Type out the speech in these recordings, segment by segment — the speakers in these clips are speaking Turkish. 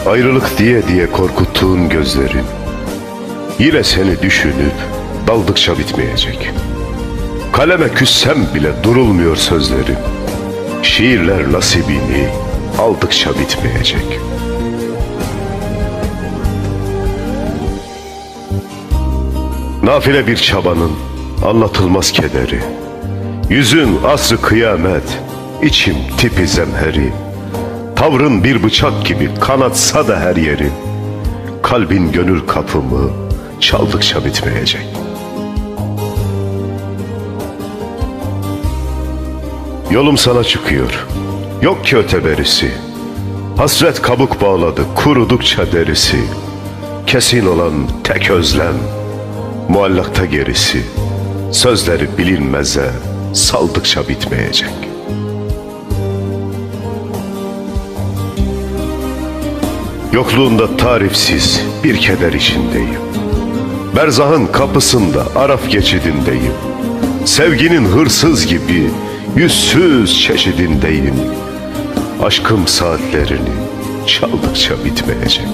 Ayrılık diye diye korkuttuğun gözlerin yine seni düşünüp daldıkça bitmeyecek. Kaleme küssem bile durulmuyor sözlerim. Şiirler nasibini aldıkça bitmeyecek. Nafile bir çabanın anlatılmaz kederi. Yüzün asrı kıyamet, içim tipi zemheri. Tavrın bir bıçak gibi kanatsa da her yeri. Kalbin gönül kapımı çaldıkça bitmeyecek. Yolum sana çıkıyor, yok ki öte berisi. Hasret kabuk bağladı kurudukça derisi. Kesin olan tek özlem, muallakta gerisi. Sözleri bilinmeze saldıkça bitmeyecek. Yokluğunda tarifsiz bir keder içindeyim. Berzahın kapısında araf geçidindeyim. Sevginin hırsız gibi yüzsüz çeşidindeyim. Aşkım saatlerini çaldıkça bitmeyecek.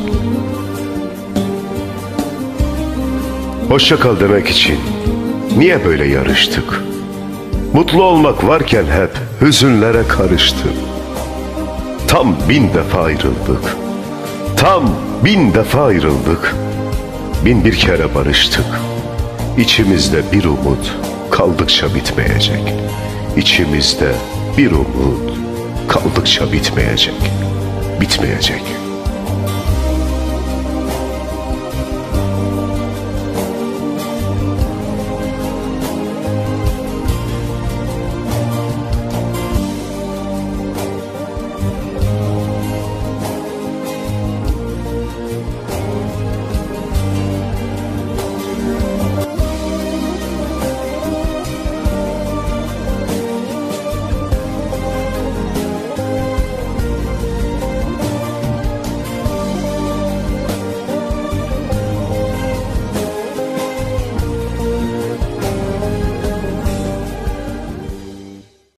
Hoşça kal demek için niye böyle yarıştık? Mutlu olmak varken hep hüzünlere karıştık. Tam 1000 defa ayrıldık. Tam 1000 defa ayrıldık. 1001 kere barıştık. İçimizde bir umut kaldıkça bitmeyecek. İçimizde bir umut kaldıkça bitmeyecek. Bitmeyecek.